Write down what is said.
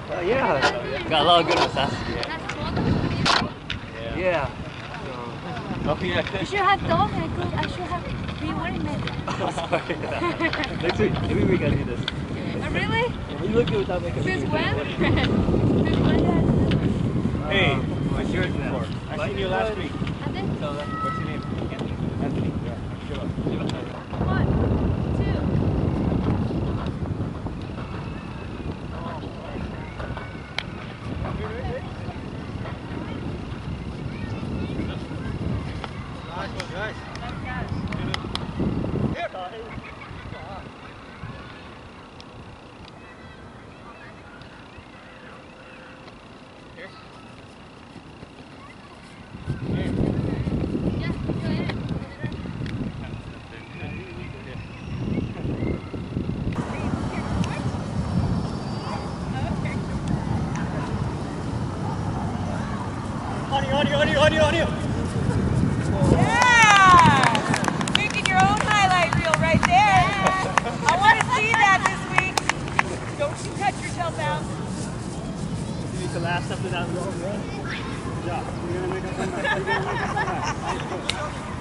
Yeah. Got a lot of good ones, huh? Yeah. Oh yeah. You should have told me I should have been wearing makeup. Oh, sorry. Next week, every week I do this. Oh, really? You look good without makeup. Since when? Since when did I do this? Hey, what's yours before? I seen you last week. I did. So what's your name? Anthony. Yeah. Show up. 1, 2. Guys. On you. Yeah! Making your own highlight reel right there. I want to see that this week. Don't you cut yourself out. You need to laugh something out of the road, yeah? Yeah. You're gonna make a comeback.